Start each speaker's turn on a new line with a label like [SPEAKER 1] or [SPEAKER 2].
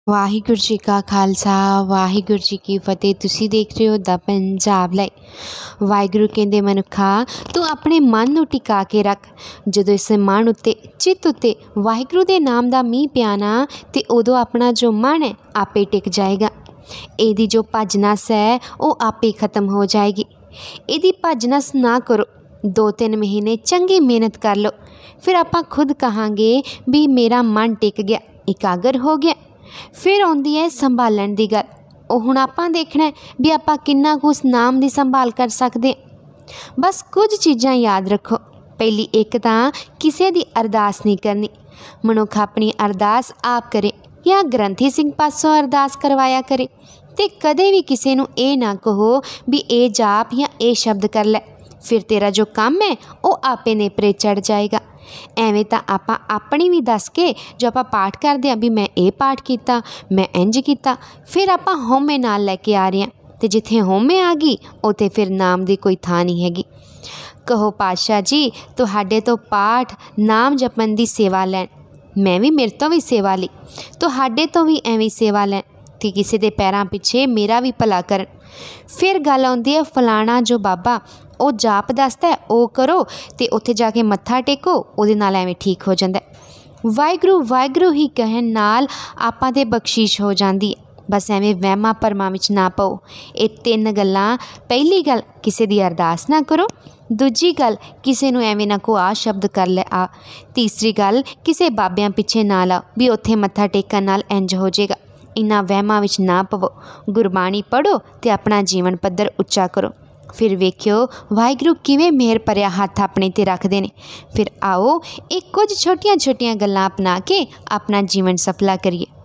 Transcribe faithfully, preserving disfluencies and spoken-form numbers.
[SPEAKER 1] ਵਾਹਿਗੁਰੂ ਜੀ ਕਾ ਖਾਲਸਾ ਵਾਹਿਗੁਰੂ ਜੀ ਕੀ ਫਤਿਹ। ਤੁਸੀਂ ਦੇਖ ਰਹੇ ਹੋ ਦਾ ਪੰਜਾਬ ਲਾਈਵ। ਵਾਹਿਗੁਰੂ ਕਹਿੰਦੇ ਮਨੁੱਖਾ ਤੂੰ ਆਪਣੇ ਮਨ ਨੂੰ ਟਿਕਾ ਕੇ ਰੱਖ। ਜਦੋਂ ਇਸ ਮਨ ਉੱਤੇ ਚਿੱਤ ਉੱਤੇ ਵਾਹਿਗੁਰੂ ਦੇ ਨਾਮ ਦਾ ਮੀਂਹ ਪਿਆ ਨਾ ਤੇ ਉਦੋਂ ਆਪਣਾ ਜੋ ਮਨ ਹੈ ਆਪੇ ਟਿਕ ਜਾਏਗਾ। ਇਹਦੀ ਜੋ ਭੱਜ ਨੱਸ ਹੈ ਉਹ ਆਪੇ ਖਤਮ ਹੋ ਜਾਏਗੀ। ਇਹਦੀ ਭੱਜ ਨੱਸ ਨਾ ਕਰੋ। ਦੋ ਤਿੰਨ ਮਹੀਨੇ ਚੰਗੀ ਮਿਹਨਤ ਕਰ ਲਓ, ਫਿਰ ਆਪਾਂ ਖੁਦ ਕਹਾਂਗੇ ਵੀ ਮੇਰਾ ਮਨ ਟਿਕ ਗਿਆ, ਇਕਾਗਰ ਹੋ ਗਿਆ। ਫਿਰ ਆਉਂਦੀ ਹੈ ਸੰਭਾਲਣ ਦੀ ਗੱਲ। ਉਹ ਹੁਣ ਆਪਾਂ ਦੇਖਣਾ ਵੀ ਆਪਾਂ ਕਿੰਨਾ ਕੁ ਉਸ ਨਾਮ ਦੀ ਸੰਭਾਲ ਕਰ ਸਕਦੇ ਹਾਂ। ਬਸ ਕੁਝ ਚੀਜ਼ਾਂ ਯਾਦ ਰੱਖੋ। ਪਹਿਲੀ ਇੱਕ ਤਾਂ ਕਿਸੇ ਦੀ ਅਰਦਾਸ ਨਹੀਂ ਕਰਨੀ। ਮਨੁੱਖ ਆਪਣੀ ਅਰਦਾਸ ਆਪ ਕਰੇ ਜਾਂ ਗ੍ਰੰਥੀ ਸਿੰਘ ਪਾਸੋਂ ਅਰਦਾਸ ਕਰਵਾਇਆ ਕਰੇ। ਅਤੇ ਕਦੇ ਵੀ ਕਿਸੇ ਨੂੰ ਇਹ ਨਾ ਕਹੋ ਵੀ ਇਹ ਜਾਪ ਜਾਂ ਇਹ ਸ਼ਬਦ ਕਰ ਲੈ, ਫਿਰ ਤੇਰਾ ਜੋ ਕੰਮ ਹੈ ਉਹ ਆਪੇ ਨੇਪਰੇ ਚੜ੍ਹ ਜਾਏਗਾ। ਐਵੇਂ ਤਾਂ ਆਪਾਂ ਆਪਣੀ ਵੀ ਦੱਸ ਕੇ ਜੋ ਆਪਾਂ ਪਾਠ ਕਰਦੇ ਹਾਂ ਵੀ ਮੈਂ ਇਹ ਪਾਠ ਕੀਤਾ, ਮੈਂ ਇੰਝ ਕੀਤਾ, ਫਿਰ ਆਪਾਂ ਹਉਮੈ ਨਾਲ ਲੈ ਕੇ ਆ ਰਹੇ ਹਾਂ। ਅਤੇ ਜਿੱਥੇ ਹਉਮੈ ਆ ਗਈ ਉੱਥੇ ਫਿਰ ਨਾਮ ਦੀ ਕੋਈ ਥਾਂ ਨਹੀਂ ਹੈਗੀ। ਕਹੋ ਪਾਤਸ਼ਾਹ ਜੀ ਤੁਹਾਡੇ ਤੋਂ ਪਾਠ ਨਾਮ ਜਪਣ ਦੀ ਸੇਵਾ ਲੈਣ, ਮੈਂ ਵੀ ਮੇਰੇ ਤੋਂ ਵੀ ਸੇਵਾ ਲਈ, ਤੁਹਾਡੇ ਤੋਂ ਵੀ ਐਵੇਂ ਸੇਵਾ ਲੈਣ ਅਤੇ ਕਿਸੇ ਦੇ ਪੈਰਾਂ ਪਿੱਛੇ ਮੇਰਾ ਵੀ ਭਲਾ ਕਰਨ। ਫਿਰ ਗੱਲ ਆਉਂਦੀ ਹੈ ਫਲਾਣਾ ਜੋ ਬਾਬਾ ਉਹ ਜਾਪ ਦੱਸਦਾ ਉਹ ਕਰੋ ਅਤੇ ਉੱਥੇ ਜਾ ਕੇ ਮੱਥਾ ਟੇਕੋ, ਉਹਦੇ ਨਾਲ ਐਵੇਂ ਠੀਕ ਹੋ ਜਾਂਦਾ। ਵਾਹਿਗੁਰੂ ਵਾਹਿਗੁਰੂ ਹੀ ਕਹਿਣ ਨਾਲ ਆਪਾਂ ਦੇ ਬਖਸ਼ਿਸ਼ ਹੋ ਜਾਂਦੀ ਹੈ। ਬਸ ਐਵੇਂ ਵਹਿਮਾਂ ਭਰਮਾਂ ਵਿੱਚ ਨਾ ਪਾਓ। ਇਹ ਤਿੰਨ ਗੱਲਾਂ, ਪਹਿਲੀ ਗੱਲ ਕਿਸੇ ਦੀ ਅਰਦਾਸ ਨਾ ਕਰੋ, ਦੂਜੀ ਗੱਲ ਕਿਸੇ ਨੂੰ ਐਵੇਂ ਨਾ ਕੋ ਆ ਸ਼ਬਦ ਕਰ ਲੈ ਆ, ਤੀਸਰੀ ਗੱਲ ਕਿਸੇ ਬਾਬਿਆਂ ਪਿੱਛੇ ਨਾ ਲਾਓ ਵੀ ਉੱਥੇ ਮੱਥਾ ਟੇਕਣ ਨਾਲ ਇੰਝ ਹੋ ਜਾਏਗਾ। ਇਹਨਾਂ ਵਹਿਮਾਂ ਵਿੱਚ ਨਾ ਪਵੋ। ਗੁਰਬਾਣੀ ਪੜ੍ਹੋ ਅਤੇ ਆਪਣਾ ਜੀਵਨ ਪੱਧਰ ਉੱਚਾ ਕਰੋ। ਫਿਰ ਵੇਖਿਓ ਵਾਹਿਗੁਰੂ ਕਿਵੇਂ ਮਿਹਰ ਭਰਿਆ ਹੱਥ ਆਪਣੇ 'ਤੇ ਰੱਖਦੇ ਨੇ। ਫਿਰ ਆਓ ਇਹ ਕੁਝ ਛੋਟੀਆਂ ਛੋਟੀਆਂ ਗੱਲਾਂ ਅਪਣਾ ਕੇ ਆਪਣਾ ਜੀਵਨ ਸਫਲਾ ਕਰੀਏ।